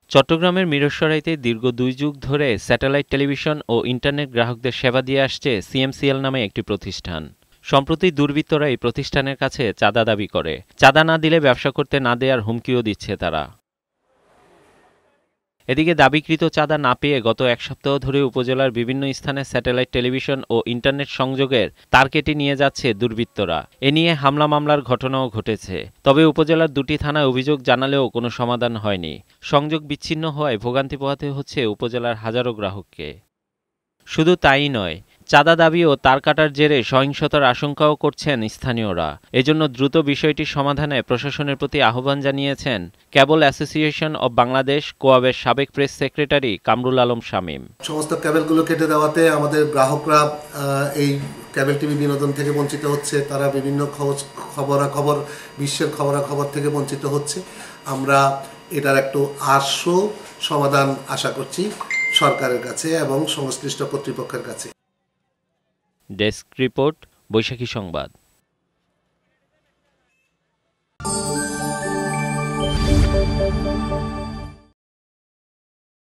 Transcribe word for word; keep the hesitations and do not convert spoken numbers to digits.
চট্টগ্রামের মিরসরাইতে দীর্ঘ দুই যুগ ধরে স্যাটেলাইট টেলিভিশন ও ইন্টারনেট গ্রাহকদের সেবা দিয়ে আসছে সিএমসিএল নামে একটি প্রতিষ্ঠান। সম্প্রতি দুর্বৃত্তরা এই প্রতিষ্ঠানের কাছে চাঁদা দাবি করে। চাঁদা না দিলে ব্যবসা করতে না দেওয়ার হুমকিও দিচ্ছে তারা। এদিকে দাবিকৃত চাঁদা না পেয়ে গত এক সপ্তাহ ধরে উপজেলার বিভিন্ন স্থানে স্যাটেলাইট টেলিভিশন ও ইন্টারনেট সংযোগের তার কেটে নিয়ে যাচ্ছে দুর্বৃত্তরা। এ নিয়ে হামলা মামলার ঘটনাও ঘটেছে। তবে উপজেলার দুটি থানায় অভিযোগ জানালেও কোনো সমাধান হয়নি। সংযোগ বিচ্ছিন্ন হওয়ায় ভোগান্তি পোহাতে হচ্ছে উপজেলার হাজারো গ্রাহককে। শুধু তাই নয়, চাঁদা দাবি ও তার কাটার জেরে সহিংসতার আশঙ্কাও করছেন স্থানীয়রা। এজন্য দ্রুত বিষয়টি সমাধানে প্রশাসনের প্রতি আহ্বান জানিয়েছেন কেবল অ্যাসোসিয়েশন অব বাংলাদেশ কোয়াবের সাবেক প্রেস সেক্রেটারি কামরুল আলম শামীম। সমস্ত কেবলগুলো কেটে দেওয়াতে আমাদের গ্রাহকরা এই কেবল টিভি বিনোদন থেকে বঞ্চিত হচ্ছে। তারা বিভিন্ন খবরাখবর বিশ্বের খবরাখবর থেকে বঞ্চিত হচ্ছে। আমরা এটার একটু আশু সমাধান আশা করছি সরকারের কাছে এবং সংশ্লিষ্ট কর্তৃপক্ষের কাছে। ডেস্ক রিপোর্ট, বৈশাখী সংবাদ।